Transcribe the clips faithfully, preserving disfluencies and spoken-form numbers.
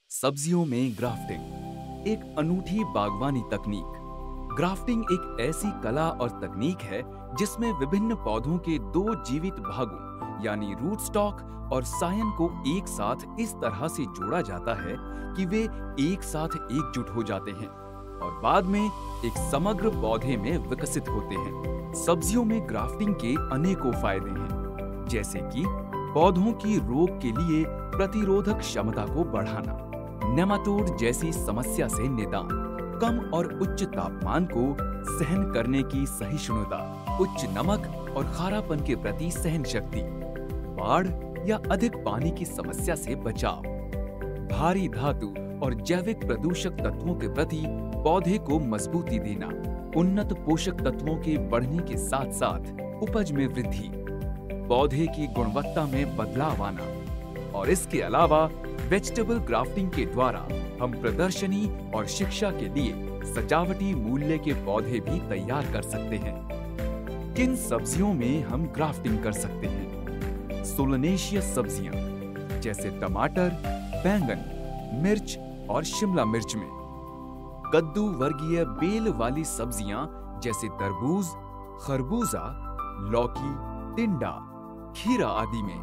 सब्जियों में ग्राफ्टिंग एक अनूठी बागवानी तकनीक। ग्राफ्टिंग एक ऐसी कला और तकनीक है जिसमें विभिन्न पौधों के दो जीवित भागों यानी रूट स्टॉक और सायन को एक साथ इस तरह से जोड़ा जाता है कि वे एक साथ एकजुट हो जाते हैं और बाद में एक समग्र पौधे में विकसित होते हैं। सब्जियों में ग्राफ्टिंग के अनेकों फायदे हैं, जैसे कि पौधों की रोग के लिए प्रतिरोधक क्षमता को बढ़ाना, नेमाटोड जैसी समस्या से निदान, कम और उच्च तापमान को सहन करने की सहिष्णुता, उच्च नमक और खारापन के प्रति सहन शक्ति, बाढ़ या अधिक पानी की समस्या से बचाव, भारी धातु और जैविक प्रदूषक तत्वों के प्रति पौधे को मजबूती देना, उन्नत पोषक तत्वों के बढ़ने के साथ साथ उपज में वृद्धि, पौधे की गुणवत्ता में बदलाव आना, और इसके अलावा वेजिटेबल ग्राफ्टिंग के द्वारा हम प्रदर्शनी और शिक्षा के लिए सजावटी मूल्य के पौधे भी तैयार कर सकते हैं। किन सब्जियों में हम ग्राफ्टिंग कर सकते हैं? सोलनेशियस सब्जियां जैसे टमाटर, बैंगन, मिर्च और शिमला मिर्च में, कद्दू वर्गीय बेल वाली सब्जियां जैसे तरबूज, खरबूजा, लौकी, टिंडा, खीरा आदि में,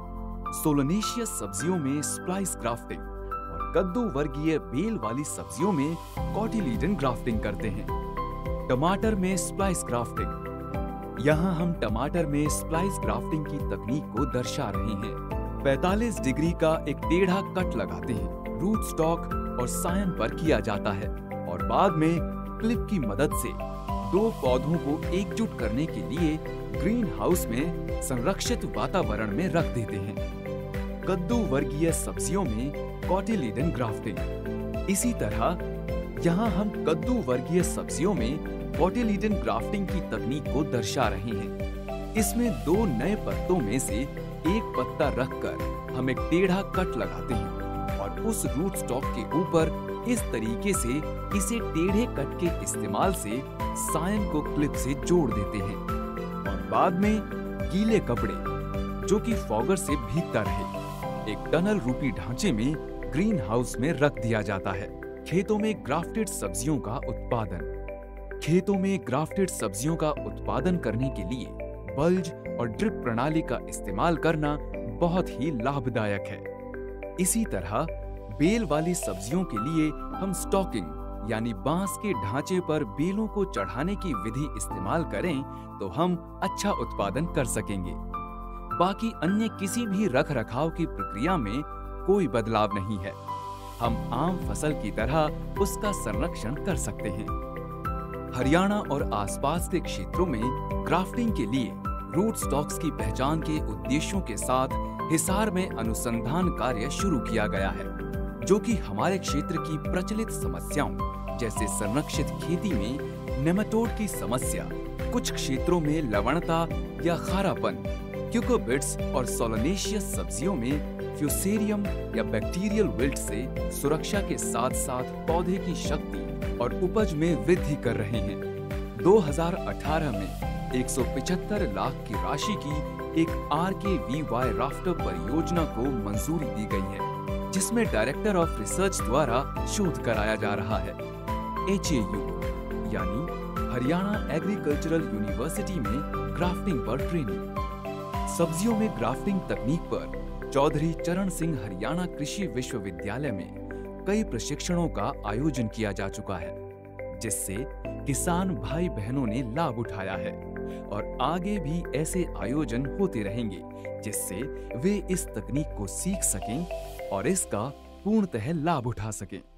सोलनेशियस सब्जियों में स्प्लाइस ग्राफ्टिंग और कद्दू वर्गीय बेल वाली सब्जियों में कॉटिलीडन ग्राफ्टिंग करते हैं। टमाटर में स्प्लाइस ग्राफ्टिंग, यहाँ हम टमाटर में स्प्लाइस ग्राफ्टिंग की तकनीक को दर्शा रहे हैं। पैंतालीस डिग्री का एक टेढ़ा कट लगाते हैं, रूट स्टॉक और सायन पर किया जाता है और बाद में क्लिप की मदद से दो पौधों को एकजुट करने के लिए ग्रीन हाउस में संरक्षित वातावरण में रख देते हैं। कद्दू वर्गीय सब्जियों में कॉटिलीडन ग्राफ्टिंग, इसी तरह यहाँ हम कद्दू वर्गीय सब्जियों में कॉटिलीडन ग्राफ्टिंग की तकनीक को दर्शा रहे हैं। इसमें दो नए पत्तों में से एक पत्ता रखकर हम एक टेढ़ा कट लगाते हैं और उस रूट स्टॉक के ऊपर इस तरीके से इसे टेढ़े कट के इस्तेमाल से सायन को क्लिप से जोड़ देते हैं और बाद में गीले कपड़े जो कि फॉगर से भीगता रहे एक टनल रूपी ढांचे में ग्रीन हाउस में रख दिया जाता है। खेतों में ग्राफ्टेड सब्जियों का उत्पादन खेतों में ग्राफ्टेड सब्जियों का उत्पादन करने के लिए बल्ज और ड्रिप प्रणाली का इस्तेमाल करना बहुत ही लाभदायक है। इसी तरह बेल वाली सब्जियों के लिए हम स्टॉकिंग यानी बांस के ढांचे पर बेलों को चढ़ाने की विधि इस्तेमाल करें तो हम अच्छा उत्पादन कर सकेंगे। बाकी अन्य किसी भी रख रखाव की प्रक्रिया में कोई बदलाव नहीं है। हम आम फसल की तरह उसका संरक्षण कर सकते हैं। हरियाणा और आसपास के क्षेत्रों में ग्राफ्टिंग के लिए रूट स्टॉक्स की पहचान के उद्देश्यों के साथ हिसार में अनुसंधान कार्य शुरू किया गया है, जो कि हमारे क्षेत्र की प्रचलित समस्याओं जैसे संरक्षित खेती में नेमाटोड की समस्या, कुछ क्षेत्रों में लवणता या खारापन, क्यूकोबिट्स और सोलनेशियस सब्जियों में फ्यूसेरियम या बैक्टीरियल विल्ट से सुरक्षा के साथ साथ पौधे की शक्ति और उपज में वृद्धि कर रहे हैं। दो हज़ार अठारह में एक सौ पचहत्तर लाख की राशि की एक आर के वी वाई राफ्टर परियोजना को मंजूरी दी गई है, जिसमें डायरेक्टर ऑफ रिसर्च द्वारा शोध कराया जा रहा है। एच ए यू यानी हरियाणा एग्रीकल्चरल यूनिवर्सिटी में ग्राफ्टिंग पर ट्रेनिंग। सब्जियों में ग्राफ्टिंग तकनीक पर चौधरी चरण सिंह हरियाणा कृषि विश्वविद्यालय में कई प्रशिक्षणों का आयोजन किया जा चुका है, जिससे किसान भाई बहनों ने लाभ उठाया है और आगे भी ऐसे आयोजन होते रहेंगे, जिससे वे इस तकनीक को सीख सकें और इसका पूर्णतः लाभ उठा सकें।